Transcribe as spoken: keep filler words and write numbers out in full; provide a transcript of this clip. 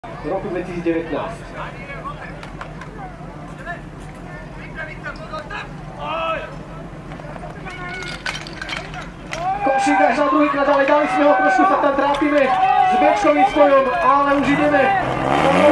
roku dvetisícdevätnásť. Košík až na druhýkrát, ale dali sme ho, trošku sa tam trápime s Bečkovým spojom, ale už ideme.